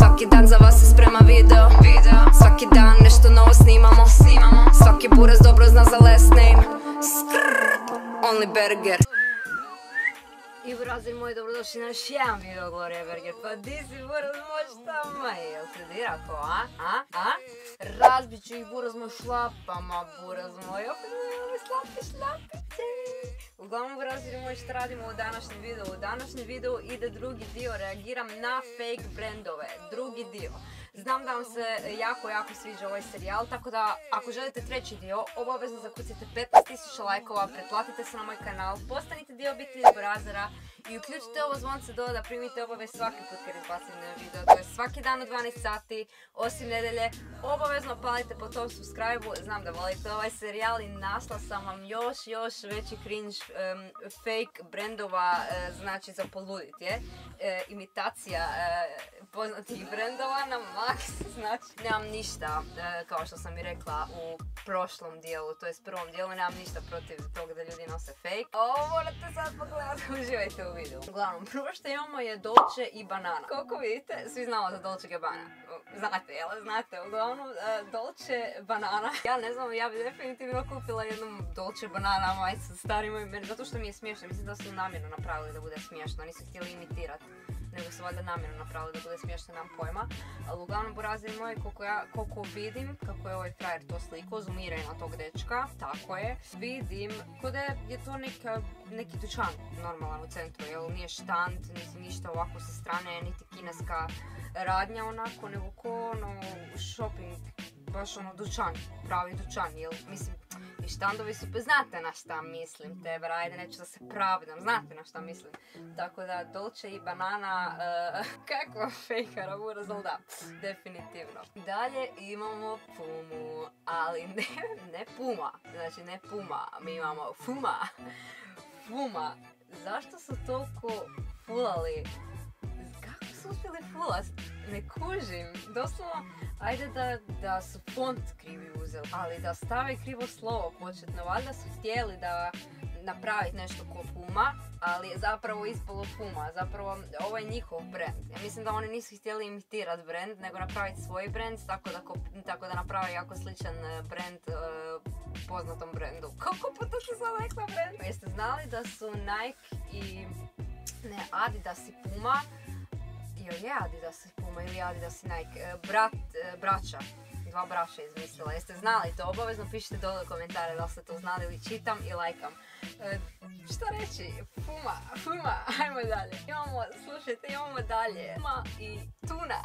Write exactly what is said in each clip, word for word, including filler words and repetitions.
Svaki dan za vas se sprema video, svaki dan nešto novo snimamo. Svaki buraz dobro zna za last name. Skrrr, only burger. I burazir moji, dobrodošli na još jedan video Gloria Berger. Pa di si buraz moj štama? Jel se dirako, a? A? A? Razbit ću ih buraz moj šlapama, buraz moj. Opet moj slapi šlapice. Uglavnom burazir moj, što radimo u današnjem videu? U današnjem videu ide drugi dio, reagiram na fake brandove. Drugi dio. Znam da vam se jako, jako sviđa ovaj serijal, tako da ako želite treći dio, obavezno zakucite petnaest tisuća lajkova, pretplatite se na moj kanal, postanite dio obitelji Burazera i uključite ovo zvonce dole da primite obavijest svaki put kad izbacim video. To je svaki dan u dvanaest sati, osim nedelje. Obavezno palite po tom subscribe-u, znam da volite ovaj serijal i našla sam vam još, još veći cringe um, fake brandova, uh, znači za poludit je. Uh, imitacija uh, poznatih brandova na max, znači nemam ništa, uh, kao što sam i rekla u prošlom dijelu, to je s prvom dijelu, nemam ništa protiv toga da ljudi nose fake. Ovo morate sad pogledati, uživajte u videu. Uglavnom, prvo što imamo je Dolce i Banana. Koliko vidite, svi znamo za Dolce Gabbana. Znate, jel? Znate, uglavnom, uh, Dolce Banana. Ja ne znam, ja bi definitivno kupila jednu Dolce Banana majicu starim mojim, zato što mi je smiješno. Mislim da su namjerno napravili da bude smiješno, nisu htjeli imitirati, nego su valjda namjerno napravili da bude smiješno, nemam pojma. Ali uglavnom, burazir moj, koliko ja, koliko vidim, kako je ovaj frajer to sliko, zoomiraj na tog dečka, tako je. Vidim, kod je to neka, neki dućan normalan u centru, jel nije štand, niti ništa ovako sa strane, niti kineska radnja onako, nego ko ono shopping, baš ono dućan, pravi dućan, jel, mislim, i štandovi su, znate na šta mislim, te brajde, neću da se pravdam, znate na šta mislim. Tako da, Dolce i Banana, uh, kakva fejkara buraz, ali da, definitivno. Dalje imamo Pumu, ali ne, ne Puma, znači ne Puma, mi imamo Fuma. Fuma, zašto su toliko fulali? Kako su uspjeli fulat? Ne kužim, doslovno, ajde da, da su font krivi uzeli, ali da stave krivo slovo početno, valjda su htjeli da napraviti nešto ko Puma, ali je zapravo ispalo Puma, zapravo ovo je njihov brand. Ja mislim da oni nisu htjeli imitirati brand, nego napraviti svoj brand, tako da, tako da napravi jako sličan brand uh, poznatom brandu. Koliko puta se sam rekla brand? Jeste znali da su Nike i ne, Adidas i Puma, ili je Adidas i Puma ili Adidas i Nike, brat, braća, dva braća izmislila. Jeste znali to? Obavezno pišite dole u komentare da ste to znali ili čitam i lajkam. E, šta reći? Puma, Puma, ajmo dalje. Imamo, slušajte, imamo dalje. Puma i Tuna.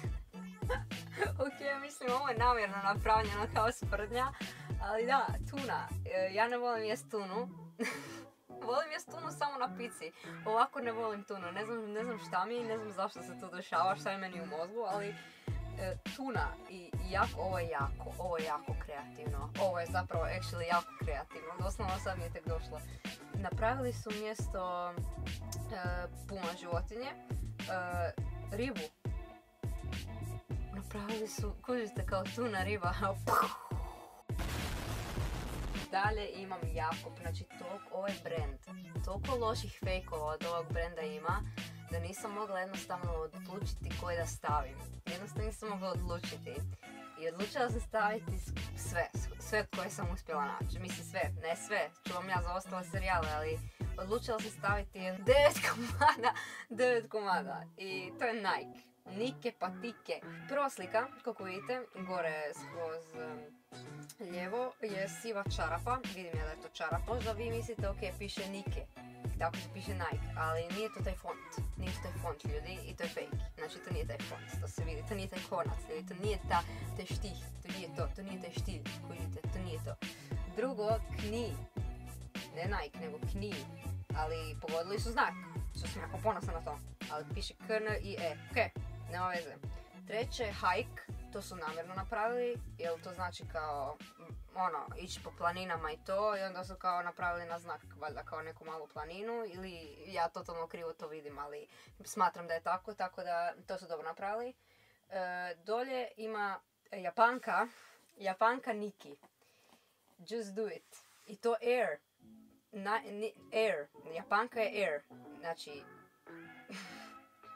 Ok, mislim ovo je namjerno napravljeno kao sprdnja, ali da, Tuna. E, ja ne volim jest tunu. Volim jest tunu samo na pici, ovako ne volim tunu, ne znam, ne znam šta mi, ne znam zašto se to dešava, šta je meni u mozgu, ali e, tuna i jako, ovo je jako, ovo je jako kreativno, ovo je zapravo actually jako kreativno, doslovno sad mi je tek došlo. Napravili su mjesto e, Puma životinje, e, ribu, napravili su, kužite kao tuna riba, Dalje imam Jakob, znači toliko, ovo je brand, toliko loših fejkova od ovog brenda ima da nisam mogla jednostavno odlučiti koji da stavim. Jednostavno nisam mogla odlučiti i odlučila sam staviti sve, sve koje sam uspjela naći. Mislim sve, ne sve, čuvam ja za ostale serijale, ali odlučila sam staviti devet komada, devet komada i to je Nike. Nike patike. Prva slika, kako vidite, gore skroz um, lijevo je siva čarapa, vidim ja da je to čarapa. Možda vi mislite, ok, piše Nike, tako se piše Nike, ali nije to taj font, nije to taj font ljudi i to je fake, znači to nije taj font, to se vidi, to nije taj konac, ili to nije ta, taj štih, to nije to, to nije taj štilj, vidite, to nije to. Drugo, Kni, ne Nike, nego Kni, ali pogodili su znak, što sam jako ponosna na to, ali piše K N I E, ok. Nema veze. Treće, hike, to su namjerno napravili, jer to znači kao, ono, ići po planinama i to, i onda su kao napravili na znak, valjda kao neku malu planinu, ili ja totalno krivo to vidim, ali smatram da je tako, tako da to su dobro napravili. E, dolje ima Japanka, Japanka Niki, Just Do It, i to Air, Na, ni, Air, Japanka je Air, znači,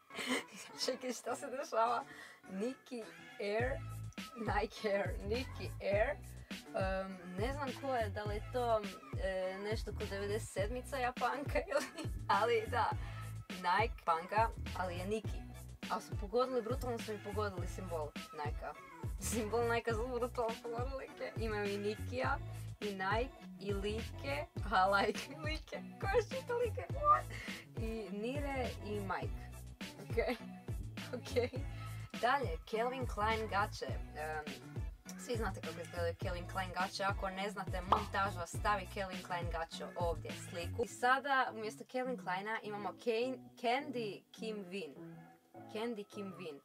Čekaj, šta se dešava? Nike Air, Nike Air, Nike Air. Um, ne znam ko je, da li je to e, nešto kod devedeset sedmica Japanka ili, ali da, Nike panka, ali je Nike. Ali su pogodili, brutalno su mi pogodili simbol Nike-a. Simbol Nike-a su brutalno pogodili. Imaju i Nikija, i Nike, i like, a like, like, ko je šita like, what? I Nire i Mike. Ok, ok. Dalje, Calvin Klein gaće. Um, Svi znate kako izgledaju Calvin Klein gaće, ako ne znate, montaža stavi Calvin Klein gaće ovdje sliku. I sada umjesto Calvin Kleina imamo Candy Kim Vin. Candy Kim Vin.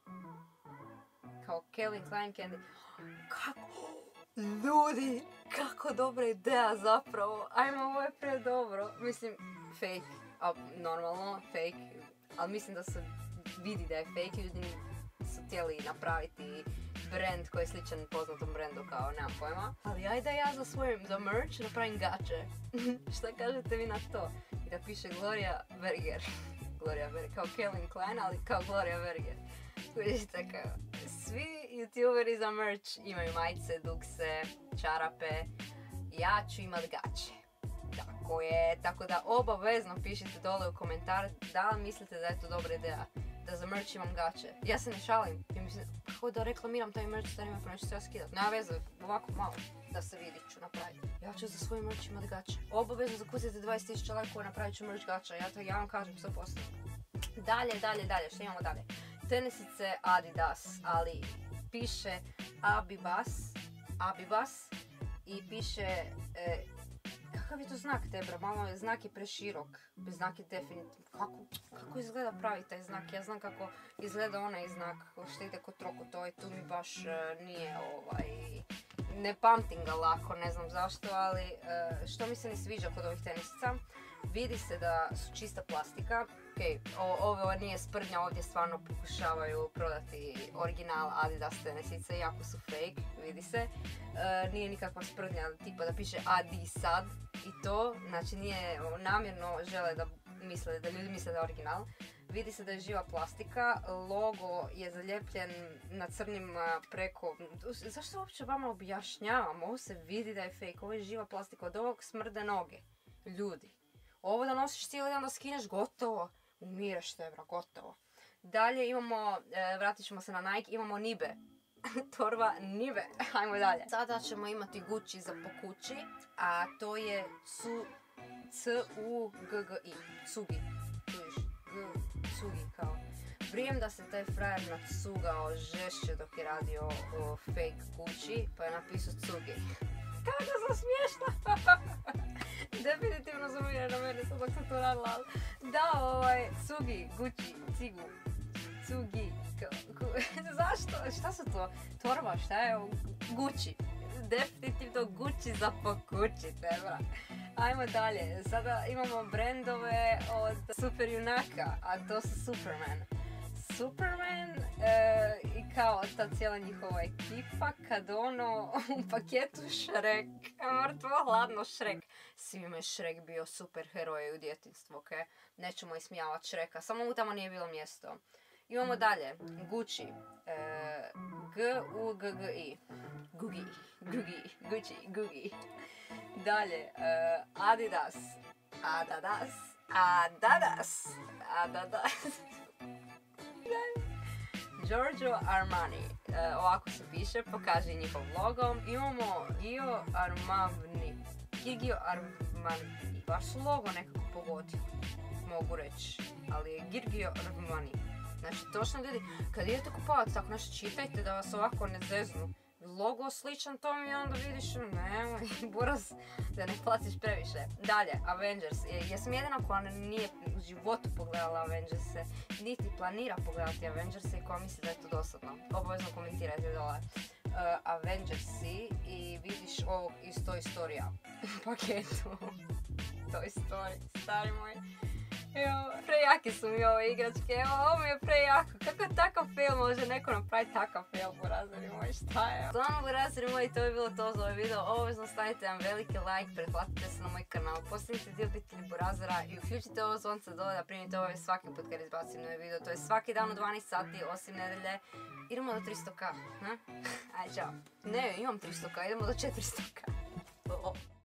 Kao Calvin Klein, Candy. Kako? Ljudi, kako dobra ideja zapravo. Ajmo, ovo je pre dobro. Mislim, fake. A, normalno, fake. Ali mislim da se vidi da je fake. Ljudi su htjeli napraviti brand koji je sličan poznatom brandu kao, nemam pojma. Ali ajde ja za svoj, za merch napravim gače. Šta kažete vi na to? I da piše Gloria Berger. Gloria Berger, kao Calvin Klein, ali kao Gloria Berger. Vidite kao, svi youtuberi za merch imaju majice, dukse, čarape. Ja ću imat gače. Tako je, tako da obavezno pišite dole u komentar da li mislite da je to dobra ideja. Da za merch imam gače. Ja se ne šalim. Ja mislim, kako da reklamiram taj merch, starima pa neću se ja skidat. Nema veze, ovako malo da se vidi ću napraviti. Ja ću za svoj merch imat gače. Obavezno zakucajte dvadeset tisuća lajkova, napravit ću merch gača. Ja to ja vam kažem sto posto. Dalje, dalje, dalje, što imamo dalje? Tenisice Adidas, ali piše Abibas, Abibas i piše, e, kakav je to znak Debra, malo je, znak je preširok, znak je definitivno, kako, kako izgleda pravi taj znak, ja znam kako izgleda onaj znak što ide kod trokutova i tu mi baš uh, nije ovaj, ne pamtim ga lako, ne znam zašto, ali uh, što mi se ne sviđa kod ovih tenisica, vidi se da su čista plastika. Ok, ovo nije sprdnja, ovdje stvarno pokušavaju prodati original Adidas tenisice, jako su fake, vidi se. E, nije nikakva sprdnja, tipa da piše Adisad i to, znači nije namjerno žele da misle, da ljudi misle da je original. Vidi se da je živa plastika, logo je zaljepljen na crnim preko... Zašto uopće vama objašnjavam? Ovo se vidi da je fake, ovo je živa plastika, od ovog smrde noge. Ljudi, ovo da nosiš cijeli dan da skineš, gotovo. Umireš Debra, gotovo. Dalje imamo, e, vratit ćemo se na Nike, imamo Nibe. Torba Nibe. Ajmo dalje. Sada ćemo imati Gucci za po kući, a to je C U G G I. Cugi. Čuješ? G, Cugi kao. Vrijem da se taj frajer nacugao žešće dok je radio o fake Gucci, pa je napisao Cugi. Kako sam smiješna! Definitivno sam uvijena na mene sad dok sam to radila, ali da, ovaj, Cugi, Gucci, Cigu, Cugi, zašto, šta su to? Torba, šta je ovo? Gucci, definitivno Gucci za po kući, Debra. Ajmo dalje, sada imamo brendove od super junaka, a to su Superman. Superman e, i kao ta cijela njihova ekipa, kad ono u paketu Shrek, mrtvo hladno Shrek. Svima je Shrek bio super heroj u djetinjstvu, ok? Nećemo ismijavat Shreka, samo mu tamo nije bilo mjesto. Imamo dalje, Gucci, e, G U G G I, Gugi, Gugi, Gucci, Gugi. Dalje, e, Adidas, Adadas, Adadas, Adadas. Giorgio Armani, e, ovako se piše, pokaže njihov logo. Imamo Gio Armani, Gigio Armani, baš su logo nekako pogodio, mogu reći, ali je Gigio Armani. Znači, točno ljudi, kad idete kupovati tako nešto, čitajte da vas ovako ne zeznu. Logo sličan tom i onda vidiš, nemoj, buraz, da ne platiš previše. Dalje, Avengers. Ja sam jedina koja nije u životu pogledala Avengers-e, niti planira pogledati Avengers-e i koja misli da je to dosadno. Obavezno komentirajte dole. Uh, Avengers-i i vidiš ovog iz Toy Story-a paketu. Toy Story, stari moj. Evo, prejaki su mi ove igračke, evo, ovo mi je prejako. Kako takav film može neko napraviti takav film, burazeri moji, šta je? Stvarno, burazeri moji, to je bilo to za ovaj video. Obavezno stavite jedan veliki like, pretplatite se na moj kanal, postanite dio obitelji Burazera i uključite ovo zvonce dole da primite ove svaki put kad izbacim novi video. To je svaki dan u dvanaest sati, osim nedelje. Idemo do tristo ka, ha? Aj, čao. Ne, imam tristo ka, idemo do četiristo ka.